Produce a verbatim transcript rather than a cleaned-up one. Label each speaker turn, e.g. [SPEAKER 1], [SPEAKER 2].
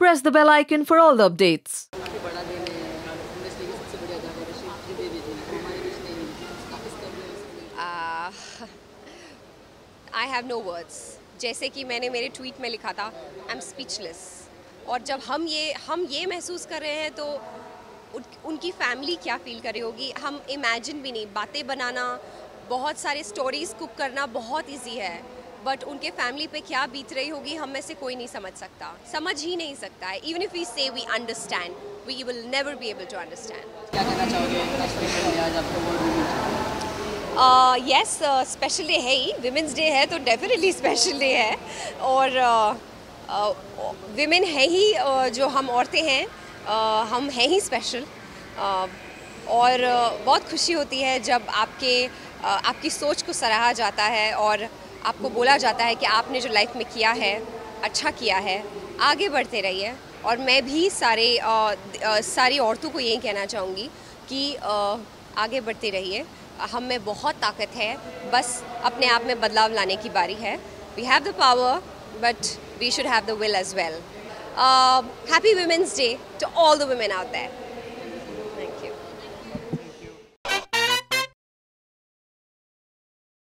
[SPEAKER 1] press the bell icon for all the updates.
[SPEAKER 2] I have no words. जैसे कि मैंने मेरे ट्वीट में लिखा था, आई एम स्पीचलेस। और जब हम ये हम ये महसूस कर रहे हैं तो उन, उनकी फैमिली क्या फील कर रही होगी, हम इमेजिन भी नहीं। बातें बनाना, बहुत सारे स्टोरीज कुक करना बहुत इजी है, बट उनके फैमिली पे क्या बीत रही होगी हम में से कोई नहीं समझ सकता, समझ ही नहीं सकता है। Even if we say we understand, we will never be able to understand.
[SPEAKER 3] क्या कहना चाहोगे आज आपको?
[SPEAKER 2] यस, स्पेशल डे है ही, विमेंस डे है तो डेफिनेटली स्पेशल डे है। और विमेन uh, uh, है ही, uh, जो हम औरतें हैं, uh, हम हैं ही स्पेशल। uh, और uh, बहुत खुशी होती है जब आपके uh, आपकी सोच को सराहा जाता है और आपको बोला जाता है कि आपने जो लाइफ में किया है अच्छा किया है, आगे बढ़ते रहिए। और मैं भी सारे uh, uh, सारी औरतों को यही कहना चाहूँगी कि uh, आगे बढ़ते रहिए। हम में बहुत ताकत है, बस अपने आप में बदलाव लाने की बारी है। We have the power but we should have the will as well. Happy women's day to all the women out there.